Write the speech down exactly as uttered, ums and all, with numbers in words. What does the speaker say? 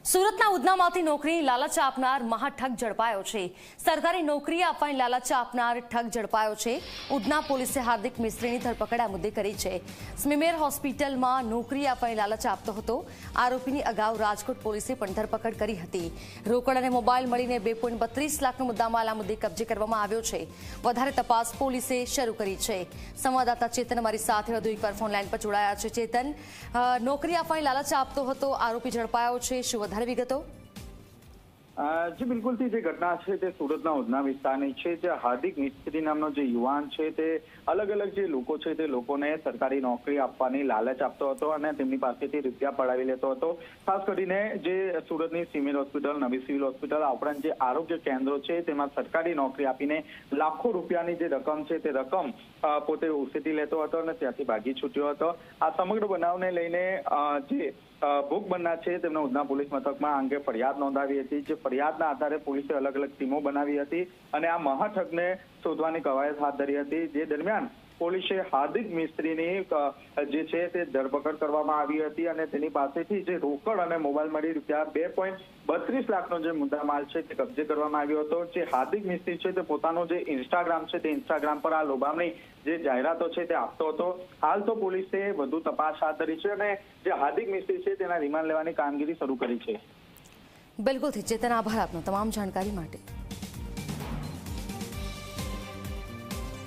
સુરતના ઉધનામાંથી નોકરીની લાલચ આપનાર મહાઠગ ઝડપાયો છે। સરકારી નોકરી આપવાની લાલચ આપનાર ઠગ ઝડપાયો છે। ઉધના પોલીસે હાર્દિક મિસ્ત્રીની ધરપકડ આ મુદ્દે કરી છે। સ્મીમેર હોસ્પિટલમાં નોકરી આપવાની લાલચ આપતો હતો। આરોપીની અગાઉ રાજકોટ પોલીસે પણ ધરપકડ કરી હતી। રોકડ અને મોબાઈલ મળીને બે પોઈન્ટ બત્રીસ લાખનો મુદ્દામાલ આ મુદ્દે કબજે કરવામાં આવ્યો છે। વધારે તપાસ પોલીસે શરૂ કરી છે। સંવાદદાતા ચેતન અમારી સાથે વધુ એકવાર ફોન લાઈન પર જોડાયા છે। ચેતન, નોકરી આપવાની લાલચ આપતો હતો આરોપી ઝડપાયો છે, શું વધારે વિગતો? જી બિલકુલ થી જે ઘટના છે તે સુરતના ઉધના વિસ્તારની છે। જે હાર્દિક મિસ્ત્રી નામનો જે યુવાન છે તે અલગ અલગ જે લોકો છે તે લોકોને સરકારી નોકરી આપવાની લાલચ આપતો હતો અને તેમની પાસેથી રૂપિયા પડાવી લેતો હતો। ખાસ કરીને જે સુરતની સિવિલ હોસ્પિટલ, નવી સિવિલ હોસ્પિટલ આ ઉપરાંત જે આરોગ્ય કેન્દ્રો છે તેમાં સરકારી નોકરી આપીને લાખો રૂપિયાની જે રકમ છે તે રકમ પોતે ઉછેરી લેતો હતો અને ત્યાંથી ભાગી છૂટ્યો હતો। આ સમગ્ર બનાવને લઈને જે ભોગ બનનાર છે તેમણે ઉધના પોલીસ મથકમાં અંગે ફરિયાદ નોંધાવી હતી। જે ફરિયાદના આધારે પોલીસે અલગ અલગ ટીમો બનાવી હતી અને આ મહાઠગને શોધવાની કવાયત હાથ ધરી હતી। જે દરમિયાન પોલીસે હાર્દિક મિસ્ત્રીની જે છે તે ધરપકડ કરવામાં આવી હતી અને તેની પાસેથી જે રોકડ અને મોબાઈલ મળી રૂપિયા બે પોઈન્ટ બત્રીસ લાખનો જે મુદ્દામાલ છે તે કબજે કરવામાં આવ્યો હતો। જે હાર્દિક મિસ્ત્રી છે તે પોતાનો જે ઇન્સ્ટાગ્રામ છે તે ઇન્સ્ટાગ્રામ પર આ લોભામણી જે જાહેરાતો છે તે આપતો હતો। હાલ તો પોલીસે વધુ તપાસ હાથ ધરી છે અને જે હાર્દિક મિસ્ત્રી છે તેના રિમાન્ડ લેવાની કામગીરી શરૂ કરી છે। બિલકુલથી ચેતન, આભાર આપનો તમામ જાણકારી માટે।